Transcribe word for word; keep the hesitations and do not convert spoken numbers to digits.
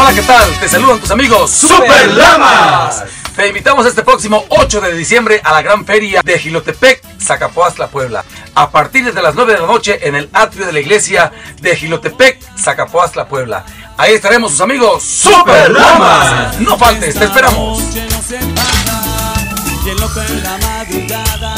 Hola, ¿qué tal? Te saludan tus amigos Super Lamas. Te invitamos este próximo ocho de diciembre a la gran feria de Jilotepec, Zacapoaxtla, Puebla. A partir de las nueve de la noche en el atrio de la iglesia de Jilotepec, Zacapoaxtla, Puebla. Ahí estaremos sus amigos Super Lamas. No faltes, te esperamos. Y en lo que en la madrugada